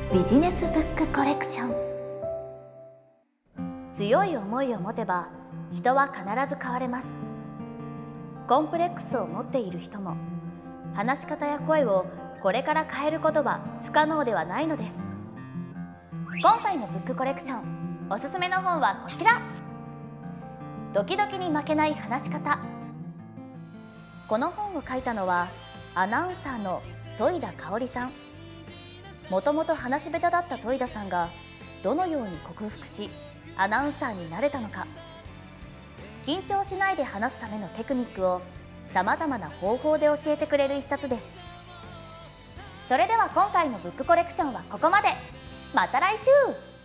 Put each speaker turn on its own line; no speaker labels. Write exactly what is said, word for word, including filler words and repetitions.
ビジネスブックコレクション。
強い思いを持てば人は必ず変われます。コンプレックスを持っている人も話し方や声をこれから変えることは不可能ではないのです。今回のブックコレクション、おすすめの本はこちら。ドキドキに負けない話し方。この本を書いたのはアナウンサーの戸井田香織さん。もともと話し下手だった戸井田さんがどのように克服しアナウンサーになれたのか、緊張しないで話すためのテクニックをさまざまな方法で教えてくれる一冊です。それでは今回のブックコレクションはここまで。また来週。